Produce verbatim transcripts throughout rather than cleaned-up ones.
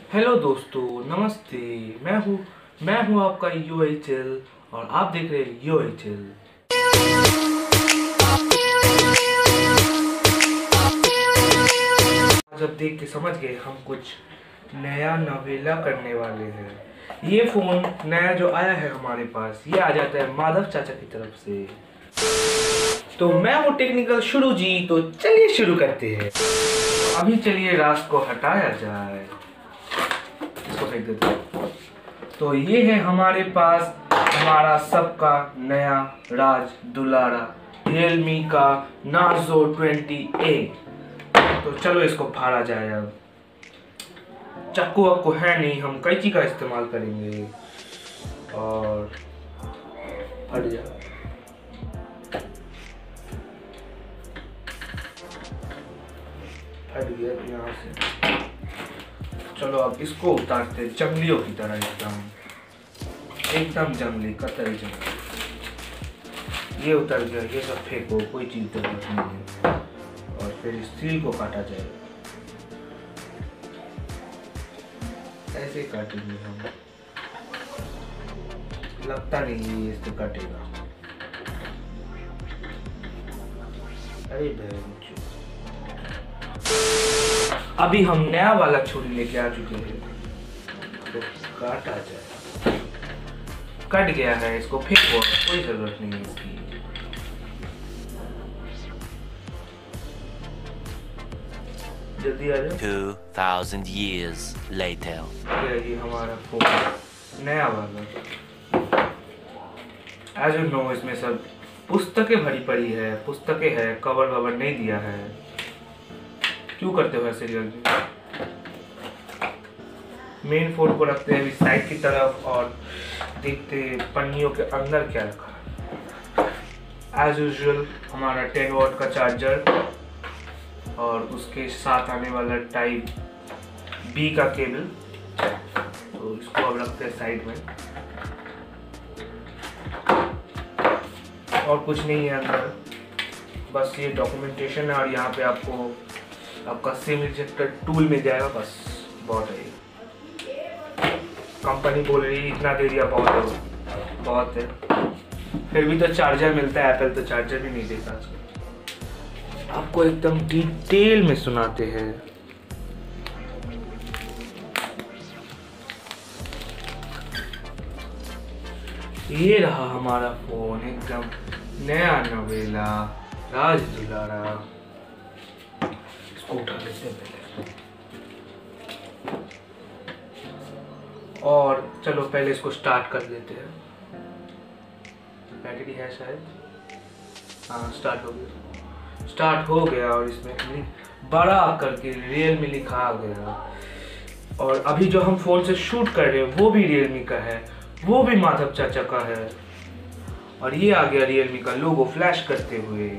Hello दोस्तों, नमस्ते। मैं हूँ मैं हूँ आपका यू एच एल और आप देख रहे हैं यू एच एल। जब देख के समझ गए हम कुछ नया नवेला करने वाले हैं। ये फोन नया जो आया है हमारे पास, ये आ जाता है माधव चाचा की तरफ से। तो मैं हूँ टेक्निकल शुरू जी, तो चलिए शुरू करते हैं। अभी चलिए रास को हटाया जाए, इसको फेंक देते हैं। तो ये है हमारे पास हमारा सबका नया राज दुलारा रियलमी का नार्जो ट्वेंटी ए। तो चलो इसको फाड़ा जाए। अब चाकू वाकू है नहीं, हम कैंची का इस्तेमाल करेंगे और फट जाए। फट गया यहाँ से। चलो अब इसको उतारते जंगलियों की तरह, एकदम एकदम जंगली, कतई जंगली। ये उतर गया, ये सब फेंको, कोई चीज जरूरत नहीं है। और फिर स्टील को काटा जाए, ऐसे काटेंगे हम। लगता नहीं है ये इससे काटेगा। अरे बहन, अभी हम नया वाला छुरी लेके आ चुके हैं, तो काटा जाए। कट गया है, इसको फेंको, कोई जरूरत नहीं है इसकी। जल्दी आ जाओ। two thousand years later. ये हमारा फोन नया वाला। एज यू नो, इसमें सब पुस्तकें भरी पड़ी है, पुस्तकें है, कवर ववर नहीं दिया है। क्यों करते हो ऐसे जल्दी? मेन फोन को रखते हैं अभी साइड की तरफ और देखते पन्नियों के अंदर क्या रखा है। एज यूजुअल हमारा टेन वॉट का चार्जर और उसके साथ आने वाला टाइप बी का केबल। तो इसको अब रखते हैं साइड में। और कुछ नहीं है अंदर, बस ये डॉक्यूमेंटेशन है और यहाँ पे आपको आपका सिम रिजेक्टर टूल मिल जाएगा। बस बहुत है। कंपनी बोल रही है इतना दे दिया, बहुत है बहुत है। फिर भी तो चार्जर मिलता है, एप्पल तो चार्जर भी नहीं देता आजकल। आपको एकदम डिटेल में सुनाते हैं। ये रहा हमारा फोन, एकदम नया नवेला राज दुलारा। उठा लेते हैं पहले, और चलो पहले इसको स्टार्ट कर देते हैं। बैटरी है शायद, हाँ स्टार्ट हो गया। स्टार्ट हो गया और इसमें बड़ा करके रियलमी लिखा गया। और अभी जो हम फोन से शूट कर रहे हैं वो भी रियलमी का है, वो भी माधव चाचा का है। और ये आ गया रियलमी का लोगो फ्लैश करते हुए।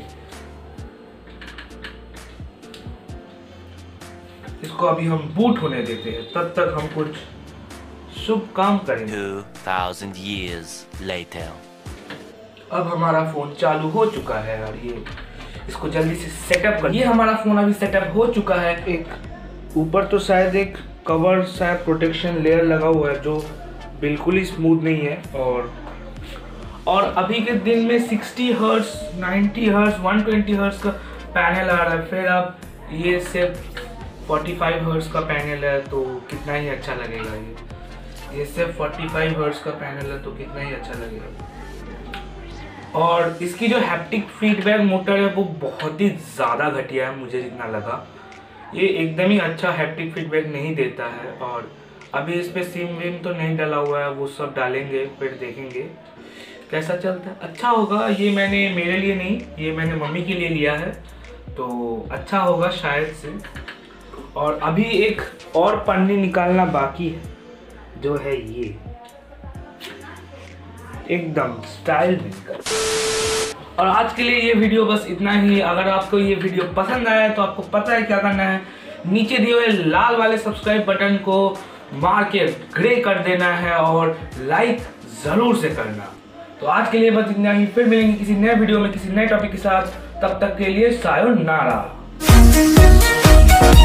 इसको अभी हम बूट होने देते हैं, तब तक हम कुछ शुभ काम करेंगे। two thousand years later. अब हमारा फोन चालू हो चुका है और ये इसको जल्दी से सेटअप कर। ये हमारा फोन अभी सेटअप हो चुका है। एक ऊपर तो शायद एक कवर शायद प्रोटेक्शन लेयर लगा हुआ है जो बिल्कुल ही स्मूथ नहीं है। और और अभी के दिन में sixty hertz, ninety hertz, one twenty hertz का पैनल आ रहा है। फिर अब ये सिर्फ पैंतालीस हर्ट्ज का पैनल है, तो कितना ही अच्छा लगेगा। ये ये सिर्फ पैंतालीस हर्ट्ज का पैनल है, तो कितना ही अच्छा लगेगा। और इसकी जो हैप्टिक फीडबैक मोटर है वो बहुत ही ज़्यादा घटिया है, मुझे जितना लगा। ये एकदम ही अच्छा हैप्टिक फीडबैक नहीं देता है। और अभी इस पर सिम विम तो नहीं डाला हुआ है, वो सब डालेंगे, फिर देखेंगे कैसा चलता है। अच्छा होगा। ये मैंने मेरे लिए नहीं, ये मैंने मम्मी के लिए लिया है, तो अच्छा होगा शायद से। और अभी एक और पन्नी निकालना बाकी है, जो है ये एकदम स्टाइल में। और आज के लिए ये वीडियो बस इतना ही। अगर आपको ये वीडियो पसंद आया है तो आपको पता है क्या करना है, नीचे दिए हुए लाल वाले सब्सक्राइब बटन को मार के ग्रे कर देना है और लाइक जरूर से करना। तो आज के लिए बस इतना ही। फिर मिलेंगे किसी नए वीडियो में किसी नए टॉपिक के साथ। तब तक के लिए सायोनारा।